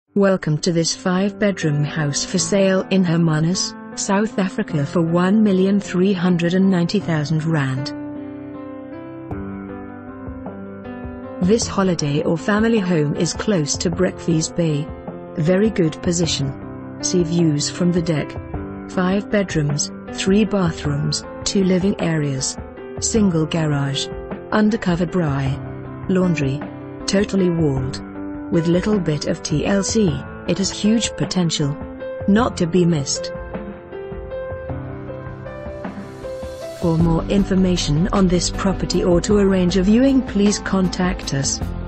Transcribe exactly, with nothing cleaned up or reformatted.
Welcome to this five bedroom house for sale in Hermanus, South Africa for one million three hundred ninety thousand rand. This holiday or family home is close to Brekfis Bay. Very good position. See views from the deck. five bedrooms, three bathrooms, two living areas. Single garage. Undercover braai. Laundry. Totally walled. With little bit of T L C, it has huge potential. Not to be missed. For more information on this property or to arrange a viewing, please contact us.